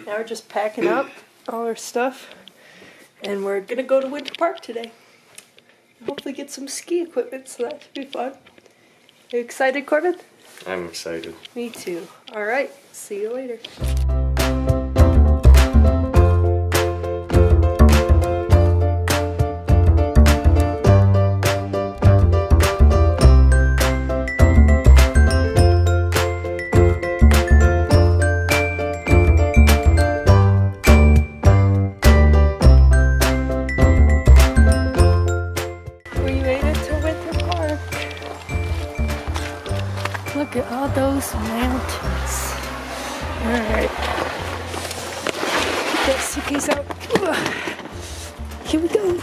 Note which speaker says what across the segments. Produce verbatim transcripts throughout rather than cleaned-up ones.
Speaker 1: Now we're just packing up all our stuff, and we're gonna go to Winter Park today. Hopefully get some ski equipment, so that should be fun. Are you excited, Corbin?
Speaker 2: I'm excited.
Speaker 1: Me too. Alright, see you later. Look at all those mountains. Alright. Get that suitcase out. Here we go.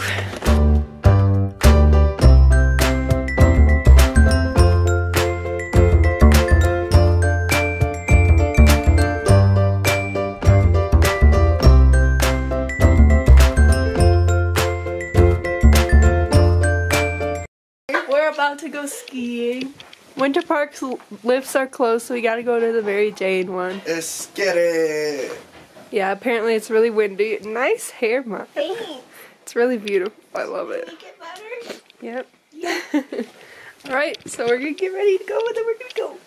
Speaker 1: We're about to go skiing. Winter Park's lifts are closed, so we gotta go to the Mary Jane one.
Speaker 2: Let's get it!
Speaker 1: Yeah, apparently it's really windy. Nice hair, Mom. It's really beautiful. I love it.
Speaker 3: Make it better?
Speaker 1: Yep. Yeah. Alright, so we're gonna get ready to go, and then we're gonna go.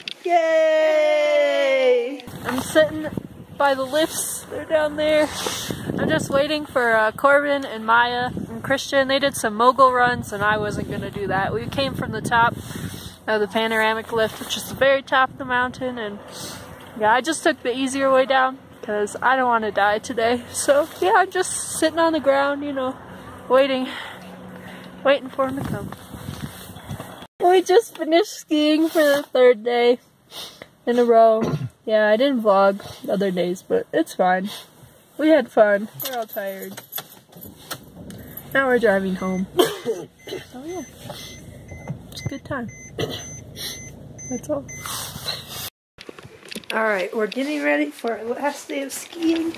Speaker 1: Yay! I'm sitting by the lifts. They're down there. I'm just waiting for uh, Corbin and Maya and Christian. They did some mogul runs, and I wasn't gonna do that. We came from the top of the panoramic lift, which is the very top of the mountain, and yeah, I just took the easier way down because I don't want to die today. So yeah, I'm just sitting on the ground, you know, waiting, waiting for him to come. We just finished skiing for the third day in a row. Yeah, I didn't vlog the other days, but it's fine. We had fun. We're all tired. Now we're driving home. So yeah, it's a good time. That's all. Alright, we're getting ready for our last day of skiing.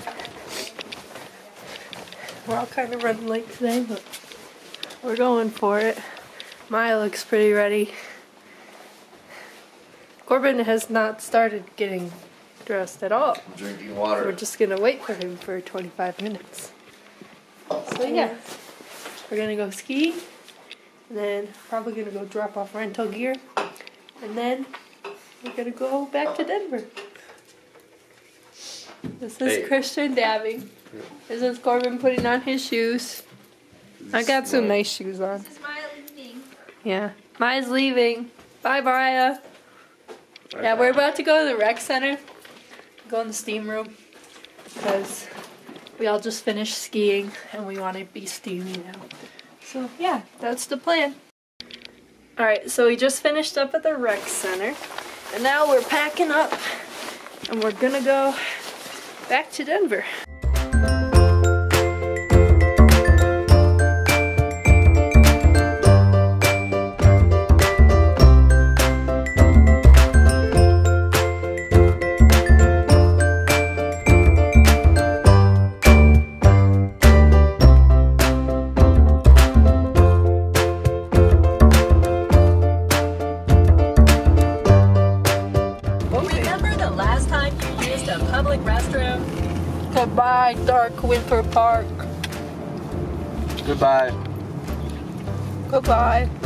Speaker 1: We're all kind of running late today, but we're going for it. Maya looks pretty ready. Corbin has not started getting dressed at all.
Speaker 2: I'm drinking water.
Speaker 1: We're just gonna wait for him for twenty-five minutes. So yeah, we're gonna go skiing. And then probably gonna go drop off rental gear, and then we're gonna go back to Denver. This is
Speaker 2: Hey.
Speaker 1: Christian dabbing. This is Corbin putting on his shoes. I got some nice shoes on.
Speaker 3: This is Maya leaving.
Speaker 1: Yeah, Maya's leaving. Bye, Maya.
Speaker 2: Bye
Speaker 1: Yeah,
Speaker 2: bye.
Speaker 1: we're about to go to the rec center. Go in the steam room because we all just finished skiing and we want to be steamy now. So yeah, that's the plan. Alright, so we just finished up at the rec center, and now we're packing up, and we're gonna go back to Denver. Goodbye, dark Winter Park.
Speaker 2: Goodbye.
Speaker 1: Goodbye.